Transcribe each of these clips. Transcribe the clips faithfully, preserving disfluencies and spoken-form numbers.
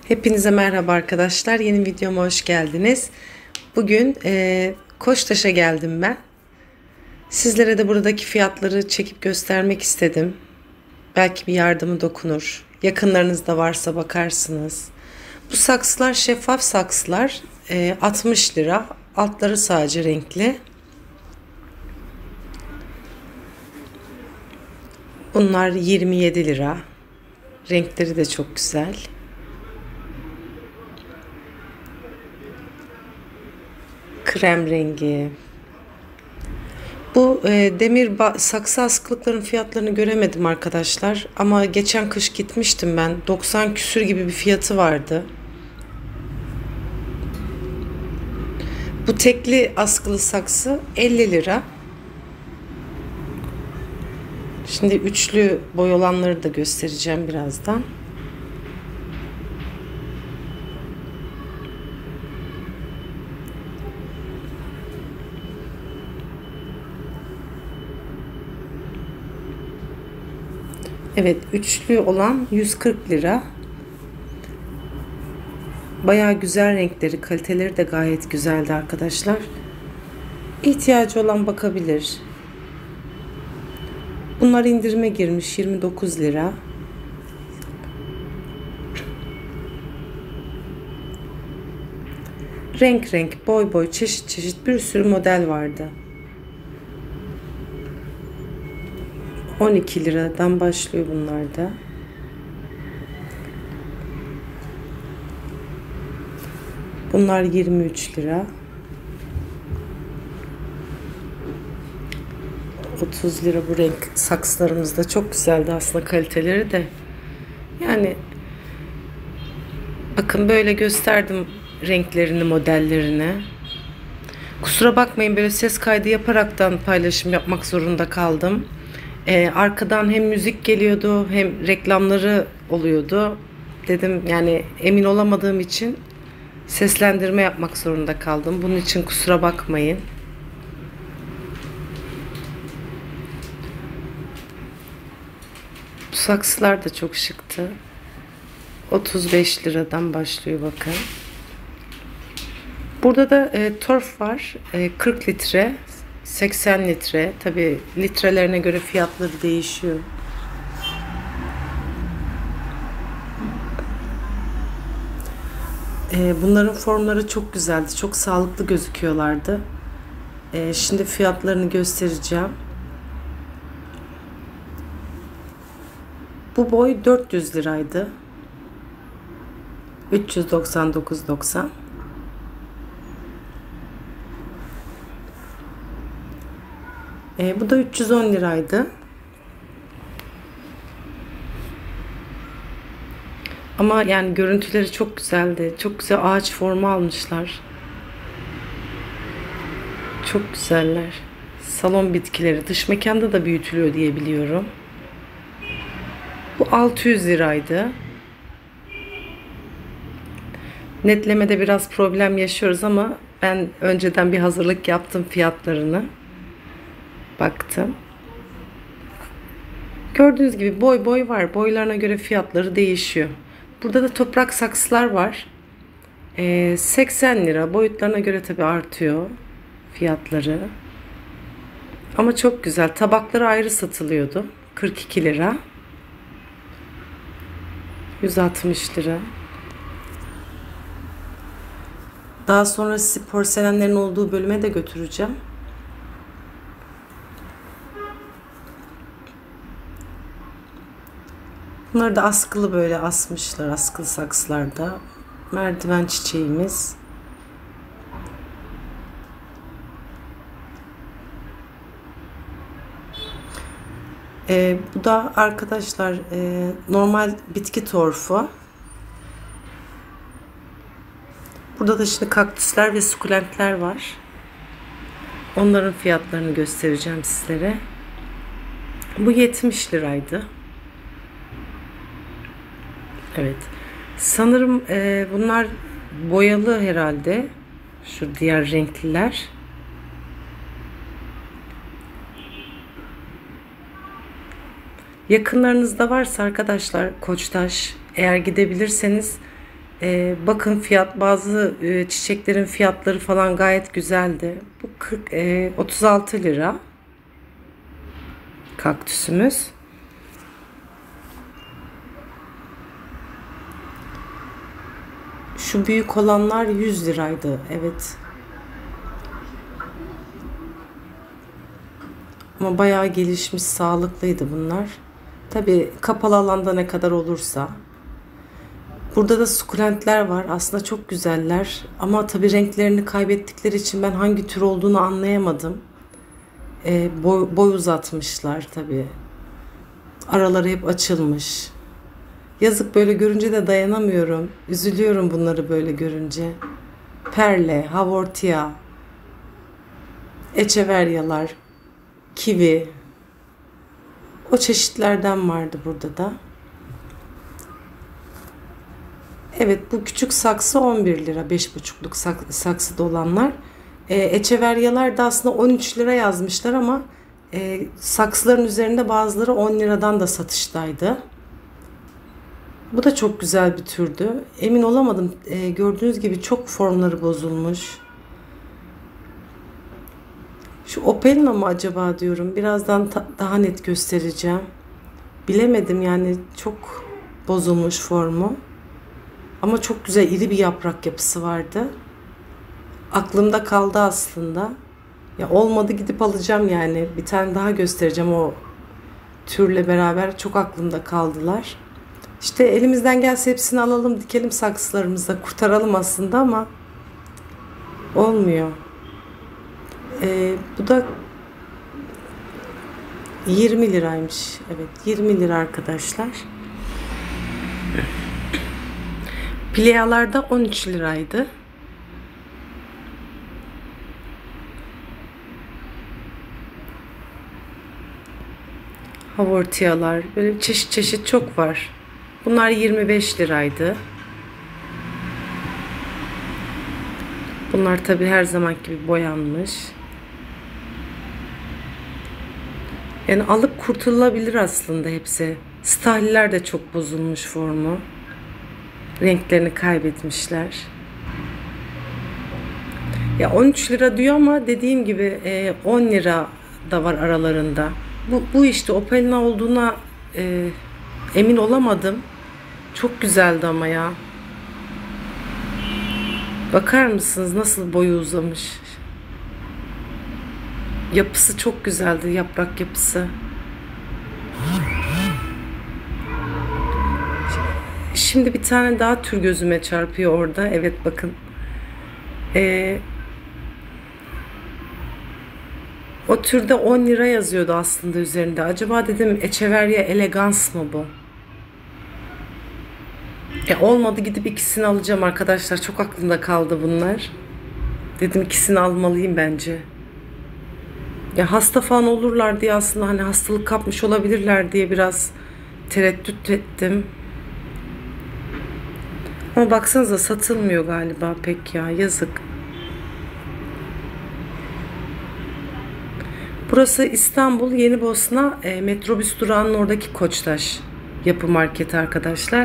Hepinize merhaba arkadaşlar. Yeni videoma hoş geldiniz. Bugün e, Koçtaş'a geldim ben. Sizlere de buradaki fiyatları çekip göstermek istedim. Belki bir yardımı dokunur. Yakınlarınızda varsa bakarsınız. Bu saksılar şeffaf saksılar. E, altmış lira. Altları sadece renkli. Bunlar yirmi yedi lira. Renkleri de çok güzel. Krem rengi. Bu e, demir saksı askılıkların fiyatlarını göremedim arkadaşlar. Ama geçen kış gitmiştim ben. doksan küsür gibi bir fiyatı vardı. Bu tekli askılı saksı elli lira. Şimdi üçlü boy olanları da göstereceğim birazdan. Evet, üçlü olan yüz kırk lira. Bayağı güzel renkleri, kaliteleri de gayet güzeldi arkadaşlar. İhtiyacı olan bakabilir. Bunlar indirime girmiş, yirmi dokuz lira. Renk renk, boy boy, çeşit çeşit bir sürü model vardı. on iki liradan başlıyor bunlar da. Bunlar yirmi üç lira. otuz lira bu renk saksılarımız da çok güzeldi aslında, kaliteleri de. Yani bakın böyle gösterdim renklerini, modellerini. Kusura bakmayın, böyle ses kaydı yaparaktan paylaşım yapmak zorunda kaldım. Ee, arkadan hem müzik geliyordu hem reklamları oluyordu. Dedim yani emin olamadığım için seslendirme yapmak zorunda kaldım. Bunun için kusura bakmayın. Bu saksılar da çok şıktı. otuz beş liradan başlıyor bakın. Burada da e, torf var. E, kırk litre. seksen litre. Tabi litrelerine göre fiyatları değişiyor. Ee, bunların formları çok güzeldi. Çok sağlıklı gözüküyorlardı. Ee, şimdi fiyatlarını göstereceğim. Bu boy dört yüz liraydı. üç yüz doksan dokuz doksan. Ee, bu da üç yüz on liraydı. Ama yani görüntüleri çok güzeldi. Çok güzel ağaç formu almışlar. Çok güzeller. Salon bitkileri. Dış mekanda da büyütülüyor diye biliyorum. Bu altı yüz liraydı. Netlemede biraz problem yaşıyoruz ama ben önceden bir hazırlık yaptım fiyatlarını. Baktım. Gördüğünüz gibi boy boy var. Boylarına göre fiyatları değişiyor. Burada da toprak saksılar var. Ee, seksen lira. Boyutlarına göre tabi artıyor fiyatları. Ama çok güzel. Tabakları ayrı satılıyordu. kırk iki lira. yüz altmış lira. Daha sonra sizi porselenlerin olduğu bölüme de götüreceğim. Bunları da askılı böyle asmışlar. Askılı saksılarda. Merdiven çiçeğimiz. Ee, bu da arkadaşlar e, normal bitki torfu. Burada da şimdi kaktüsler ve sukulentler var. Onların fiyatlarını göstereceğim sizlere. Bu yetmiş liraydı. Evet. Sanırım e, bunlar boyalı herhalde. Şu diğer renkliler. Yakınlarınızda varsa arkadaşlar Koçtaş, eğer gidebilirseniz Ee, bakın fiyat, bazı e, çiçeklerin fiyatları falan gayet güzeldi. Bu kırk, e, otuz altı lira kaktüsümüz. Şu büyük olanlar yüz liraydı. Evet. Ama bayağı gelişmiş, sağlıklıydı bunlar. Tabii kapalı alanda ne kadar olursa. Burada da sukulentler var. Aslında çok güzeller. Ama tabii renklerini kaybettikleri için ben hangi tür olduğunu anlayamadım. E, boy, boy uzatmışlar tabii. Araları hep açılmış. Yazık, böyle görünce de dayanamıyorum. Üzülüyorum bunları böyle görünce. Perle, havortia, echeveryalar, kivi. O çeşitlerden vardı burada da. Evet, bu küçük saksı on bir lira. beş buçukluk saksıda olanlar. E, echeveryalar da aslında on üç lira yazmışlar ama e, saksıların üzerinde bazıları on liradan da satıştaydı. Bu da çok güzel bir türdü. Emin olamadım. E, gördüğünüz gibi çok formları bozulmuş. Şu Opelna mı acaba diyorum. Birazdan daha net göstereceğim. Bilemedim yani, çok bozulmuş formu. Ama çok güzel iri bir yaprak yapısı vardı. Aklımda kaldı aslında. Ya olmadı, gidip alacağım yani. Bir tane daha göstereceğim o türle beraber. Çok aklımda kaldılar. İşte elimizden gelse hepsini alalım, dikelim saksılarımıza, kurtaralım aslında ama olmuyor. Ee, bu da yirmi liraymış. Evet, yirmi lira arkadaşlar. Pleyalarda on üç liraydı. Havortiyalar, böyle çeşit çeşit çok var. Bunlar yirmi beş liraydı. Bunlar tabi her zaman gibi boyanmış. Yani alıp kurtulabilir aslında hepsi. Stahliler de çok bozulmuş formu. Renklerini kaybetmişler. Ya on üç lira diyor ama dediğim gibi on lira da var aralarında. Bu, bu işte Opelna olduğuna e, emin olamadım. Çok güzeldi ama ya. Bakar mısınız nasıl boyu uzamış. Yapısı çok güzeldi, yaprak yapısı. Şimdi bir tane daha tür gözüme çarpıyor orada. Evet, bakın. Ee, o türde on lira yazıyordu aslında üzerinde. Acaba dedim Echeverria Elegans mı bu? E olmadı, gidip ikisini alacağım arkadaşlar. Çok aklımda kaldı bunlar. Dedim ikisini almalıyım bence. Ya hasta falan olurlar diye, aslında hani hastalık kapmış olabilirler diye biraz tereddüt ettim. Ama baksanıza satılmıyor galiba pek ya, yazık. Burası İstanbul Yenibosna e, metrobüs durağının oradaki Koçtaş Yapı Marketi arkadaşlar.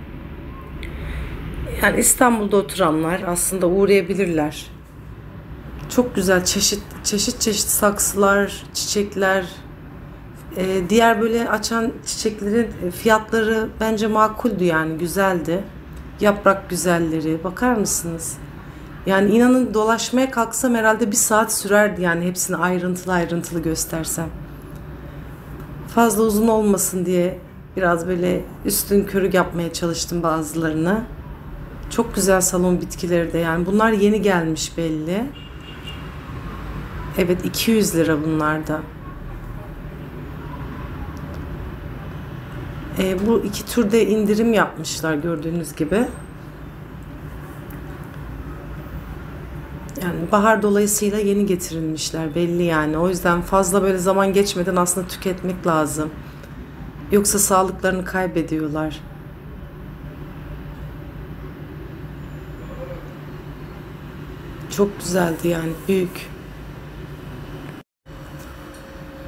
Yani İstanbul'da oturanlar aslında uğrayabilirler. Çok güzel çeşit çeşit çeşit saksılar, çiçekler. Ee, diğer böyle açan çiçeklerin fiyatları bence makuldü, yani güzeldi. Yaprak güzelleri, bakar mısınız? Yani inanın, dolaşmaya kalksam herhalde bir saat sürerdi yani, hepsini ayrıntılı ayrıntılı göstersem. Fazla uzun olmasın diye biraz böyle üstün körük yapmaya çalıştım bazılarını. Çok güzel salon bitkileri de, yani bunlar yeni gelmiş belli. Evet, iki yüz lira bunlar da. E, bu iki türde indirim yapmışlar gördüğünüz gibi. Yani bahar dolayısıyla yeni getirilmişler belli yani. O yüzden fazla böyle zaman geçmeden aslında tüketmek lazım. Yoksa sağlıklarını kaybediyorlar. Çok güzeldi yani, büyük.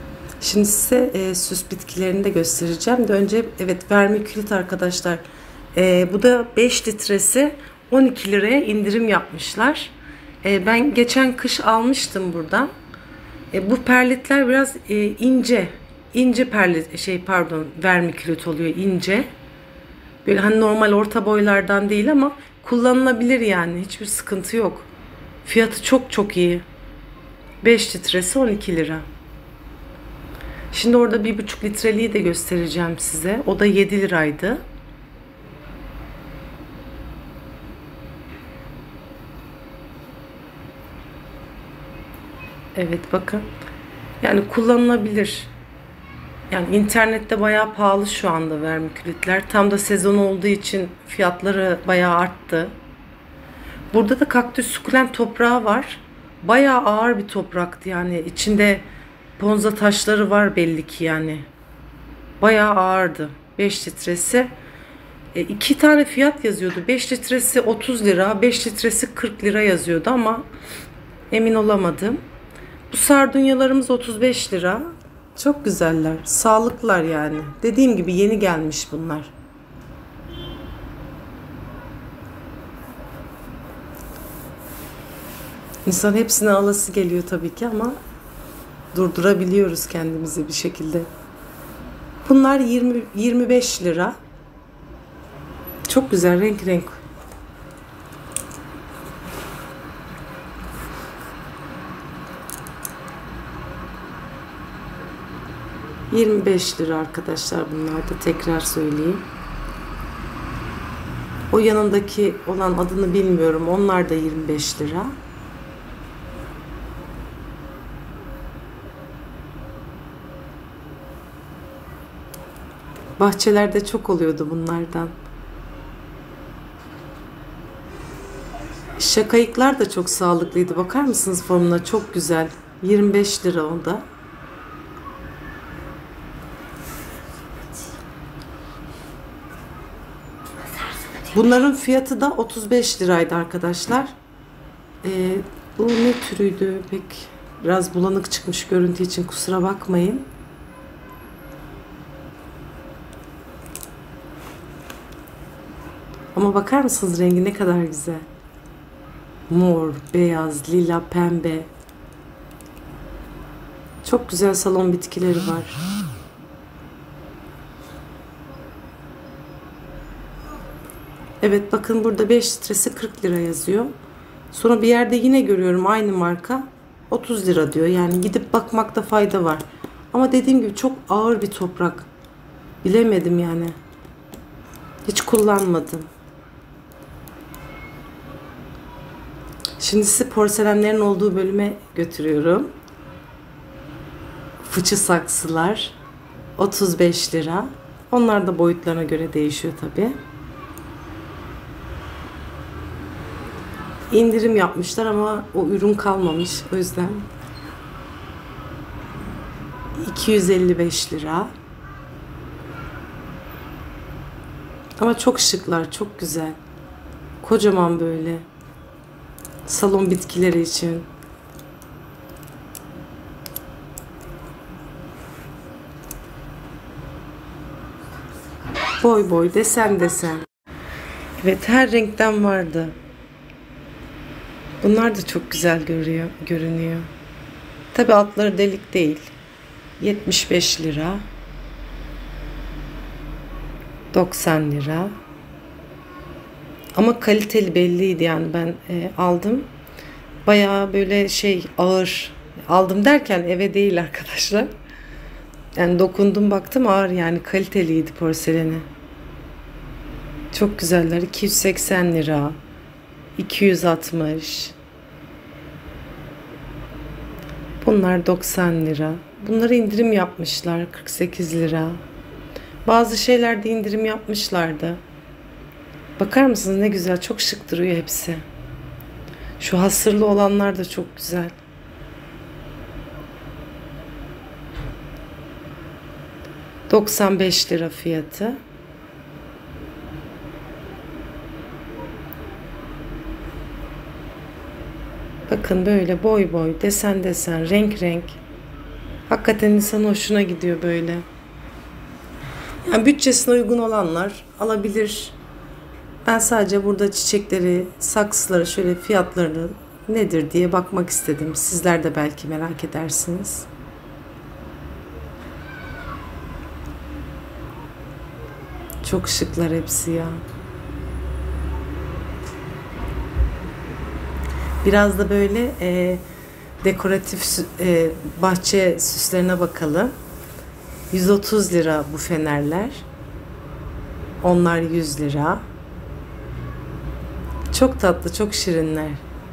Şimdi size e, süs bitkilerini de göstereceğim de önce, evet, vermikülit arkadaşlar. Ee, bu da beş litresi on iki liraya indirim yapmışlar. Ee, ben geçen kış almıştım buradan. Ee, bu perlitler biraz e, ince. ince perlit şey pardon vermikülit oluyor, ince. Böyle hani normal orta boylardan değil ama kullanılabilir yani. Hiçbir sıkıntı yok. Fiyatı çok çok iyi. beş litresi on iki lira. Şimdi orada bir buçuk litreliği de göstereceğim size. O da yedi liraydı. Evet bakın. Yani kullanılabilir. Yani internette bayağı pahalı şu anda vermikülitler. Tam da sezon olduğu için fiyatları bayağı arttı. Burada da kaktüs sukulent toprağı var. Bayağı ağır bir topraktı yani. İçinde ponza taşları var belli ki yani. Bayağı ağırdı. beş litresi. E, iki tane fiyat yazıyordu. beş litresi otuz lira, beş litresi kırk lira yazıyordu ama emin olamadım. Bu sardunyalarımız otuz beş lira. Çok güzeller. Sağlıklılar yani. Dediğim gibi yeni gelmiş bunlar. İnsan hepsini alası geliyor tabii ki ama durdurabiliyoruz kendimizi bir şekilde. Bunlar yirmi yirmi beş lira. Çok güzel renk renk. yirmi beş lira arkadaşlar, bunlar da tekrar söyleyeyim. O yanındaki olan adını bilmiyorum. Onlar da yirmi beş lira. Bahçelerde çok oluyordu bunlardan. Şakayıklar da çok sağlıklıydı. Bakar mısınız formuna? Çok güzel. yirmi beş lira o da. Bunların fiyatı da otuz beş liraydı arkadaşlar. Ee, bu ne türüydü? Pek biraz bulanık çıkmış görüntü için kusura bakmayın. Ama bakar mısınız rengi ne kadar güzel. Mor, beyaz, lila, pembe. Çok güzel salon bitkileri var. Evet bakın burada beş litresi kırk lira yazıyor. Sonra bir yerde yine görüyorum aynı marka otuz lira diyor. Yani gidip bakmakta fayda var. Ama dediğim gibi çok ağır bir toprak. Bilemedim yani. Hiç kullanmadım. Şimdi sizi porselenlerin olduğu bölüme götürüyorum. Fıçı saksılar otuz beş lira. Onlar da boyutlarına göre değişiyor tabi. İndirim yapmışlar ama o ürün kalmamış. O yüzden iki yüz elli beş lira. Ama çok şıklar, çok güzel. Kocaman böyle. Salon bitkileri için. Boy boy, desen desen. Evet, her renkten vardı. Bunlar da çok güzel görüyor, görünüyor. Tabi altları delik değil. yetmiş beş lira. doksan lira. Ama kaliteli belliydi yani ben e, aldım. Bayağı böyle şey ağır. Aldım derken eve değil arkadaşlar. Yani dokundum baktım ağır yani kaliteliydi porseleni. Çok güzeller. iki yüz seksen lira. iki yüz altmış. Bunlar doksan lira. Bunları indirim yapmışlar. kırk sekiz lira. Bazı şeylerde indirim yapmışlardı. Bakar mısınız ne güzel. Çok şık duruyor hepsi. Şu hasırlı olanlar da çok güzel. doksan beş lira fiyatı. Bakın böyle boy boy, desen desen, renk renk. Hakikaten insanın hoşuna gidiyor böyle. Yani bütçesine uygun olanlar alabilir. Ben sadece burada çiçekleri, saksıları şöyle fiyatlarını nedir diye bakmak istedim. Sizler de belki merak edersiniz. Çok şıklar hepsi ya. Biraz da böyle e, dekoratif e, bahçe süslerine bakalım. yüz otuz lira bu fenerler. Onlar yüz lira. Çok tatlı, çok şirinler.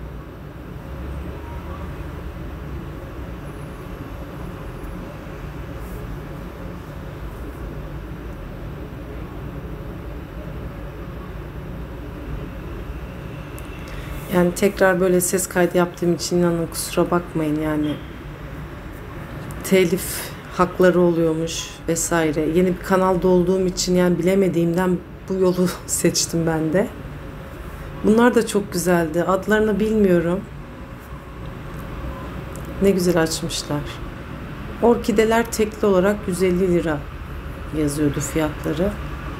Yani tekrar böyle ses kaydı yaptığım için inanın kusura bakmayın yani. Telif hakları oluyormuş vesaire. Yeni bir kanalda olduğum için yani bilemediğimden bu yolu seçtim ben de. Bunlar da çok güzeldi. Adlarını bilmiyorum. Ne güzel açmışlar. Orkideler tekli olarak yüz elli lira yazıyordu fiyatları.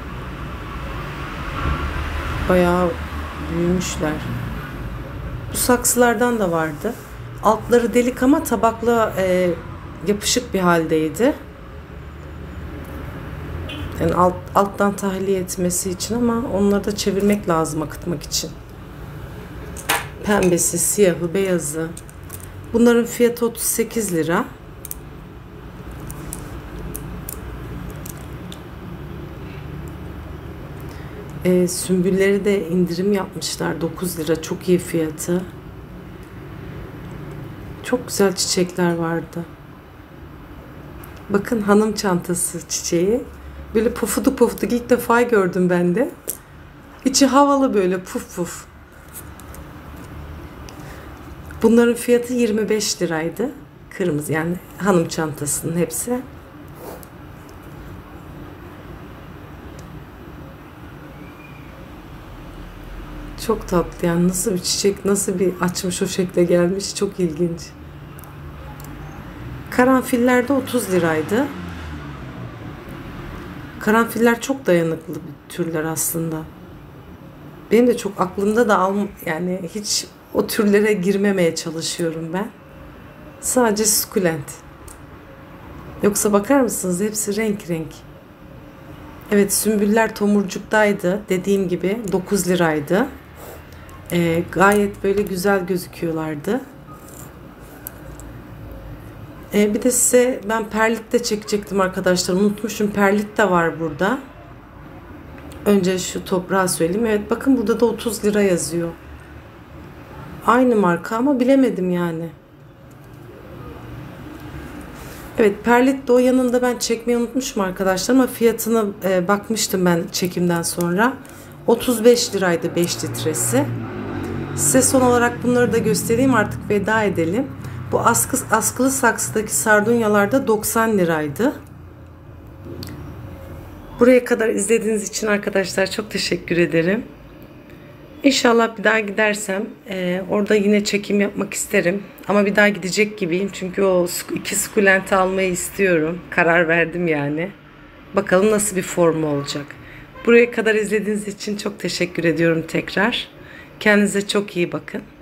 Bayağı büyümüşler. Bu saksılardan da vardı. Altları delik ama tabakla e, yapışık bir haldeydi. Yani alt, alttan tahliye etmesi için ama onları da çevirmek lazım akıtmak için. Pembesi, siyahı, beyazı. Bunların fiyatı otuz sekiz lira. E, sümbülleri de indirim yapmışlar. dokuz lira. Çok iyi fiyatı. Çok güzel çiçekler vardı. Bakın hanım çantası çiçeği. Böyle pufuduk pufuduk ilk defa gördüm ben de. İçi havalı böyle puf puf. Bunların fiyatı yirmi beş liraydı. Kırmızı yani hanım çantasının hepsi. Çok tatlı yani nasıl bir çiçek nasıl bir açmış o şekle gelmiş çok ilginç. Karanfiller de otuz liraydı. Karanfiller çok dayanıklı bir türler aslında. Benim de çok aklımda da al yani hiç o türlere girmemeye çalışıyorum ben. Sadece sukulent. Yoksa bakar mısınız hepsi renk renk. Evet sümbüller tomurcuktaydı. Dediğim gibi dokuz liraydı. Ee, gayet böyle güzel gözüküyorlardı. Ee, bir de size ben perlit de çekecektim arkadaşlar. Unutmuşum perlit de var burada. Önce şu toprağı söyleyeyim. Evet bakın burada da otuz lira yazıyor. Aynı marka ama bilemedim yani. Evet perlit de o yanında ben çekmeyi unutmuşum arkadaşlar ama fiyatına e, bakmıştım ben çekimden sonra. otuz beş liraydı beş litresi. Size son olarak bunları da göstereyim artık veda edelim. Bu askı, askılı saksıdaki sardunyalar da doksan liraydı. Buraya kadar izlediğiniz için arkadaşlar çok teşekkür ederim. İnşallah bir daha gidersem e, orada yine çekim yapmak isterim. Ama bir daha gidecek gibiyim. Çünkü o iki sukulenti almayı istiyorum. Karar verdim yani. Bakalım nasıl bir formu olacak. Buraya kadar izlediğiniz için çok teşekkür ediyorum tekrar. Kendinize çok iyi bakın.